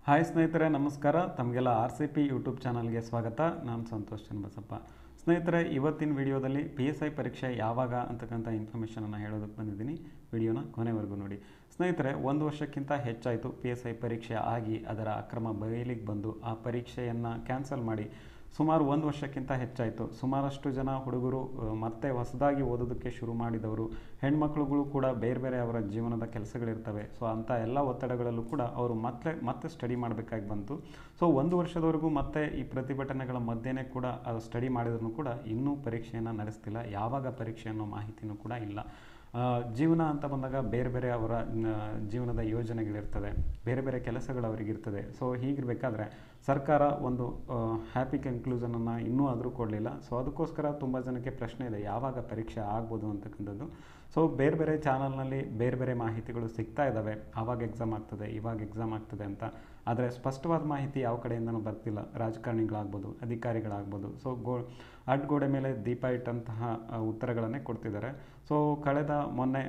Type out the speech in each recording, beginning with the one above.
Hi ಸ್ನೇಹಿತರೆ, ನಮಸ್ಕಾರ. ತಮಗೆಲ್ಲ RCP ಯೂಟ್ಯೂಬ್ ಚಾನಲ್ಗೆ ಸ್ವಾಗತ. ನಾನು ಸಂತೋಷ್ ಚನ್ನಬಸಪ್ಪ. ಸ್ನೇಹಿತರೆ, ಇವತ್ತಿನ ವಿಡಿಯೋದಲ್ಲಿ PSI ಪರೀಕ್ಷೆ ಯಾವಾಗ ಅಂತಕ್ಕಂಥ ಇನ್ಫಾರ್ಮೇಷನನ್ನು ಹೇಳೋದಕ್ಕೆ ಬಂದಿದ್ದೀನಿ. ವಿಡಿಯೋನ ಕೊನೆವರೆಗೂ ನೋಡಿ. ಸ್ನೇಹಿತರೆ, 1 ವರ್ಷಕ್ಕಿಂತ ಹೆಚ್ಚಾಯಿತು PSI ಪರೀಕ್ಷೆ ಆಗಿ ಅದರ ಅಕ್ರಮ ಬಯಲಿಗೆ ಬಂದು ಆ ಪರೀಕ್ಷೆಯನ್ನು ಕ್ಯಾನ್ಸಲ್ ಮಾಡಿ ಸುಮಾರು 1 ವರ್ಷಕ್ಕಿಂತ ಹೆಚ್ಚಾಯಿತು. ಸುಮಾರಷ್ಟು ಜನ ಹುಡುಗರು ಮತ್ತೆ ಹೊಸದಾಗಿ ಓದೋದಕ್ಕೆ ಶುರು ಮಾಡಿದವರು, ಹೆಣ್ಮಕ್ಳುಗಳು ಕೂಡ ಬೇರೆ ಬೇರೆ ಅವರ ಜೀವನದ ಕೆಲಸಗಳಿರ್ತವೆ. ಸೊ ಅಂಥ ಎಲ್ಲ ಒತ್ತಡಗಳಲ್ಲೂ ಕೂಡ ಅವರು ಮತ್ತೆ ಸ್ಟಡಿ ಮಾಡಬೇಕಾಗಿ ಬಂತು. ಸೊ 1 ವರ್ಷದವರೆಗೂ ಮತ್ತೆ ಈ ಪ್ರತಿಭಟನೆಗಳ ಮಧ್ಯೆನೇ ಕೂಡ ಸ್ಟಡಿ ಮಾಡಿದ್ರು ಕೂಡ ಇನ್ನೂ ಪರೀಕ್ಷೆಯನ್ನು ನಡೆಸ್ತಿಲ್ಲ. ಯಾವಾಗ ಪರೀಕ್ಷೆ ಅನ್ನೋ ಮಾಹಿತಿನೂ ಕೂಡ ಇಲ್ಲ. ಜೀವನ ಅಂತ ಬಂದಾಗ ಬೇರೆ ಬೇರೆ ಅವರ ಜೀವನದ ಯೋಜನೆಗಳಿರ್ತದೆ, ಬೇರೆ ಬೇರೆ ಕೆಲಸಗಳು ಅವರಿಗಿರ್ತದೆ. ಸೊ ಹೀಗಿರಬೇಕಾದ್ರೆ ಸರ್ಕಾರ ಒಂದು ಹ್ಯಾಪಿ ಕನ್ಕ್ಲೂಷನನ್ನು ಇನ್ನೂ ಆದರೂ ಕೊಡಲಿಲ್ಲ. ಸೊ ಅದಕ್ಕೋಸ್ಕರ ತುಂಬ ಜನಕ್ಕೆ ಪ್ರಶ್ನೆ ಇದೆ, ಯಾವಾಗ ಪರೀಕ್ಷೆ ಆಗ್ಬೋದು ಅಂತಕ್ಕಂಥದ್ದು. ಸೊ ಬೇರೆ ಬೇರೆ ಚಾನಲ್ನಲ್ಲಿ ಬೇರೆ ಬೇರೆ ಮಾಹಿತಿಗಳು ಸಿಗ್ತಾ ಇದ್ದಾವೆ, ಆವಾಗ ಎಕ್ಸಾಮ್ ಆಗ್ತದೆ, ಇವಾಗ ಎಕ್ಸಾಮ್ ಆಗ್ತದೆ ಅಂತ. ಆದರೆ ಸ್ಪಷ್ಟವಾದ ಮಾಹಿತಿ ಯಾವ ಕಡೆಯಿಂದನೂ ಬರ್ತಿಲ್ಲ. ರಾಜಕಾರಣಿಗಳಾಗ್ಬೋದು, ಅಧಿಕಾರಿಗಳಾಗ್ಬೋದು. ಸೊ ಅಡ್ಗೋಡೆ ಮೇಲೆ ದೀಪ ಇಟ್ಟಂತಹ ಉತ್ತರಗಳನ್ನೇ ಕೊಡ್ತಿದ್ದಾರೆ. ಸೊ ಮೊನ್ನೆ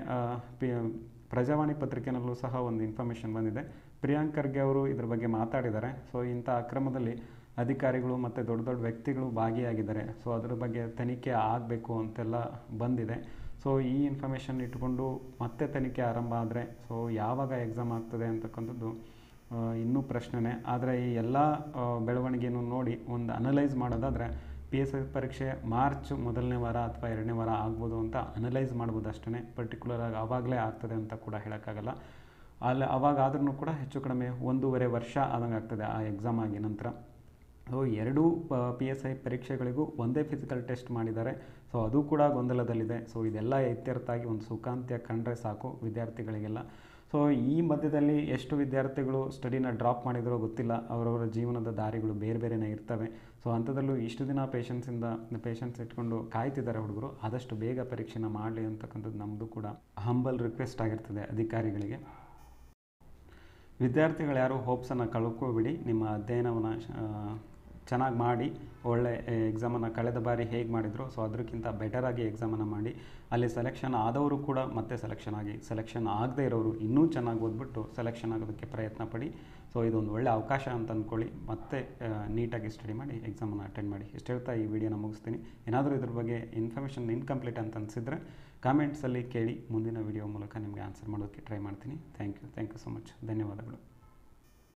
ಪ್ರಜಾವಾಣಿ ಪತ್ರಿಕೆಯಲ್ಲೂ ಸಹ ಒಂದು ಇನ್ಫಾರ್ಮೇಷನ್ ಬಂದಿದೆ. ಪ್ರಿಯಾಂಕ್ ಖರ್ಗೆ ಅವರು ಇದ್ರ ಬಗ್ಗೆ ಮಾತಾಡಿದ್ದಾರೆ. ಸೊ ಇಂಥ ಅಕ್ರಮದಲ್ಲಿ ಅಧಿಕಾರಿಗಳು ಮತ್ತು ದೊಡ್ಡ ದೊಡ್ಡ ವ್ಯಕ್ತಿಗಳು ಭಾಗಿಯಾಗಿದ್ದಾರೆ. ಸೊ ಅದ್ರ ಬಗ್ಗೆ ತನಿಖೆ ಆಗಬೇಕು ಅಂತೆಲ್ಲ ಬಂದಿದೆ. ಸೊ ಈ ಇನ್ಫಾರ್ಮೇಷನ್ ಇಟ್ಕೊಂಡು ಮತ್ತೆ ತನಿಖೆ ಆರಂಭ ಆದರೆ ಸೊ ಯಾವಾಗ ಎಕ್ಸಾಮ್ ಆಗ್ತದೆ ಅಂತಕ್ಕಂಥದ್ದು ಇನ್ನೂ ಪ್ರಶ್ನೆನೇ. ಆದರೆ ಈ ಎಲ್ಲ ಬೆಳವಣಿಗೆಯನ್ನು ನೋಡಿ ಒಂದು ಅನಲೈಸ್ ಮಾಡೋದಾದರೆ PSI ಪರೀಕ್ಷೆ ಮಾರ್ಚ್ 1ನೇ ವಾರ ಅಥವಾ 2ನೇ ವಾರ ಆಗ್ಬೋದು ಅಂತ ಅನಲೈಸ್ ಮಾಡ್ಬೋದು ಅಷ್ಟೇ. ಪರ್ಟಿಕ್ಯುಲರಾಗಿ ಆವಾಗಲೇ ಆಗ್ತದೆ ಅಂತ ಕೂಡ ಹೇಳೋಕ್ಕಾಗಲ್ಲ. ಅವಾಗಾದ್ರೂ ಕೂಡ ಹೆಚ್ಚು ಕಡಿಮೆ 1.5 ವರ್ಷ ಆದಂಗೆ ಆಗ್ತದೆ ಆ ಎಕ್ಸಾಮ್ ಆಗಿ ನಂತರ. ಸೊ ಎರಡೂ PSI ಪರೀಕ್ಷೆಗಳಿಗೂ ಒಂದೇ ಫಿಸಿಕಲ್ ಟೆಸ್ಟ್ ಮಾಡಿದ್ದಾರೆ. ಸೊ ಅದು ಕೂಡ ಗೊಂದಲದಲ್ಲಿದೆ. ಸೊ ಇದೆಲ್ಲ ಇತ್ಯರ್ಥ ಆಗಿ ಒಂದು ಸುಖಾಂತ್ಯ ಕಂಡ್ರೆ ಸಾಕು ವಿದ್ಯಾರ್ಥಿಗಳಿಗೆಲ್ಲ. ಸೊ ಈ ಮಧ್ಯದಲ್ಲಿ ಎಷ್ಟು ವಿದ್ಯಾರ್ಥಿಗಳು ಸ್ಟಡಿನ ಡ್ರಾಪ್ ಮಾಡಿದ್ರೋ ಗೊತ್ತಿಲ್ಲ. ಅವರವರ ಜೀವನದ ದಾರಿಗಳು ಬೇರೆ ಬೇರೆನೇ ಇರ್ತವೆ. ಸೊ ಅಂಥದ್ದಲ್ಲೂ ಇಷ್ಟು ದಿನ ಪೇಷನ್ಸ್ ಇಟ್ಕೊಂಡು ಕಾಯ್ತಿದ್ದಾರೆ ಹುಡುಗರು. ಆದಷ್ಟು ಬೇಗ ಪರೀಕ್ಷೆನ ಮಾಡಲಿ ಅಂತಕ್ಕಂಥದ್ದು ನಮ್ಮದು ಕೂಡ ಹಂಬಲ್ ರಿಕ್ವೆಸ್ಟ್ ಆಗಿರ್ತದೆ ಅಧಿಕಾರಿಗಳಿಗೆ. ವಿದ್ಯಾರ್ಥಿಗಳು ಯಾರು ಹೋಪ್ಸನ್ನು ಕಳ್ಕೊಬೇಡಿ. ನಿಮ್ಮ ಅಧ್ಯಯನವನ್ನು ಚೆನ್ನಾಗಿ ಮಾಡಿ ಒಳ್ಳೆ ಎಕ್ಸಾಮನ್ನು ಕಳೆದ ಬಾರಿ ಹೇಗೆ ಮಾಡಿದ್ರು ಸೊ ಅದಕ್ಕಿಂತ ಬೆಟರಾಗಿ ಎಕ್ಸಾಮನ್ನು ಮಾಡಿ. ಅಲ್ಲಿ ಸೆಲೆಕ್ಷನ್ ಆದವರು ಕೂಡ ಮತ್ತೆ ಸೆಲೆಕ್ಷನ್ ಆಗದೇ ಇರೋರು ಇನ್ನೂ ಚೆನ್ನಾಗಿ ಓದ್ಬಿಟ್ಟು ಸೆಲೆಕ್ಷನ್ ಆಗೋದಕ್ಕೆ ಪ್ರಯತ್ನ ಪಡಿ. ಸೊ ಇದೊಂದು ಒಳ್ಳೆ ಅವಕಾಶ ಅಂತ ಅಂದ್ಕೊಳ್ಳಿ. ಮತ್ತೆ ನೀಟಾಗಿ ಸ್ಟಡಿ ಮಾಡಿ ಎಕ್ಸಾಮನ್ನು ಅಟೆಂಡ್ ಮಾಡಿ. ಇಷ್ಟು ಹೇಳ್ತಾ ಈ ವಿಡಿಯೋನ ಮುಗಿಸ್ತೀನಿ. ಏನಾದರೂ ಇದ್ರ ಬಗ್ಗೆ ಇನ್ಫಾರ್ಮೇಷನ್ ಇನ್ಕಂಪ್ಲೀಟ್ ಅಂತ ಅನಿಸಿದರೆ ಕಾಮೆಂಟ್ಸಲ್ಲಿ ಕೇಳಿ ಮುಂದಿನ ವಿಡಿಯೋ ಮೂಲಕ ನಿಮಗೆ ಆನ್ಸರ್ ಮಾಡೋದಕ್ಕೆ ಟ್ರೈ ಮಾಡ್ತೀನಿ. Thank you so much. ಧನ್ಯವಾದಗಳು.